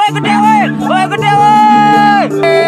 gede woi. Woi gede woi.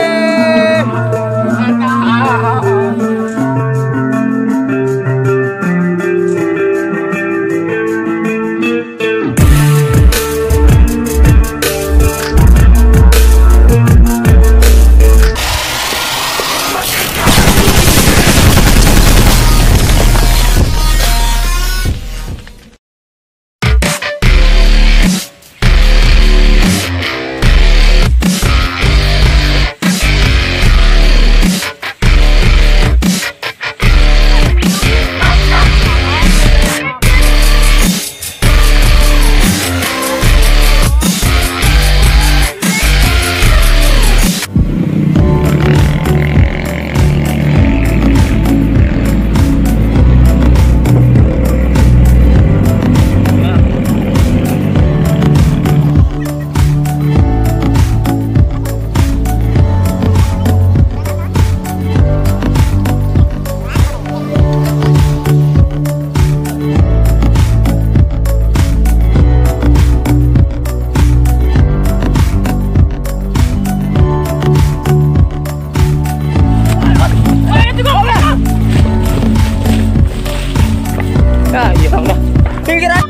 Ah, iya udah. Pinggir aja.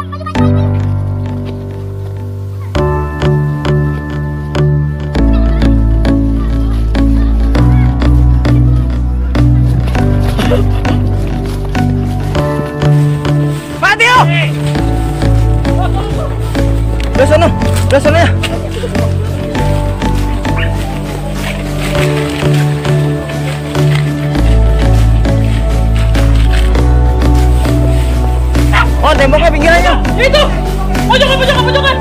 Mati yuk. Udah sana ya. Oh, temboknya pinggirannya. Itu. Pojokan.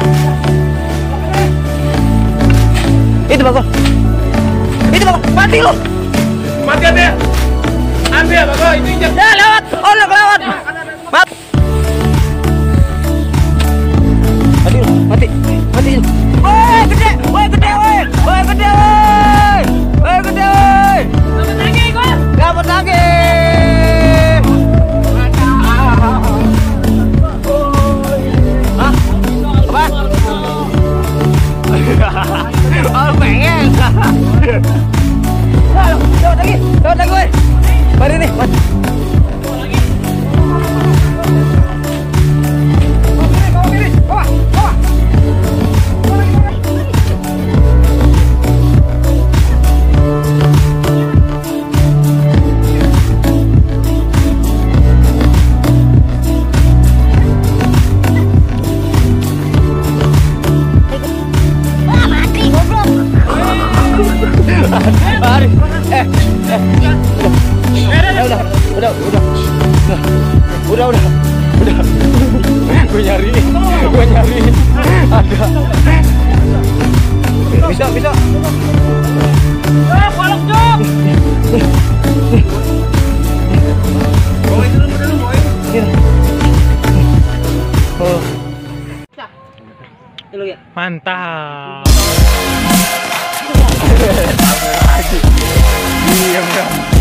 Itu Bagol. Mati lu. Mati ya. Ambil ya, Bagol. Itu injak. Ya, lewat. Oh, lo kelewat. Mati. Woi, gede. Woi, gede woi. Dapat lagi gua. Dapat lagi. Oh, pengen. Dapat lagi woi. Mari nih, Mas. Bawah. Udah. Gue nyari. Ada. Bisa. Balok jom. Bawa itu dulu, bawa. Oh. Mantap. Lagi. Diam.